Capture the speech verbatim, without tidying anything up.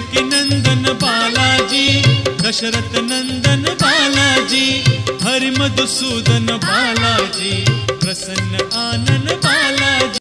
देवकी नंदन बालाजी, दशरथ नंदन बालाजी, हरि मधुसूदन बालाजी, प्रसन्न आनन बालाजी।